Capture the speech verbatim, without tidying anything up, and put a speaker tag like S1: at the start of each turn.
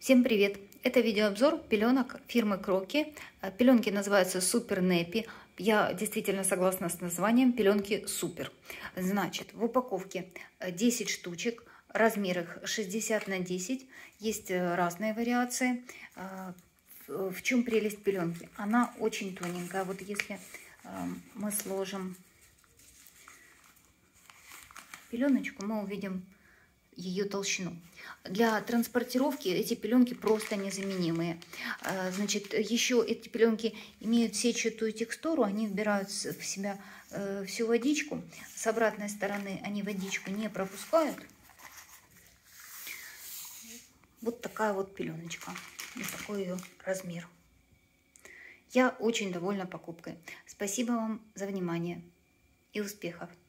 S1: Всем привет! Это видеообзор пеленок фирмы Кроки. Пеленки называются Супер Непи. Я действительно согласна с названием, пеленки супер. Значит, в упаковке десять штучек, размер их шестьдесят на десять. Есть разные вариации. В чем прелесть пеленки? Она очень тоненькая. Вот если мы сложим пеленочку, мы увидим ее толщину. Для транспортировки эти пеленки просто незаменимые. Значит, еще эти пеленки имеют сетчатую текстуру, они вбирают в себя всю водичку. С обратной стороны они водичку не пропускают. Вот такая вот пеленочка. Вот такой ее размер. Я очень довольна покупкой. Спасибо вам за внимание и успехов!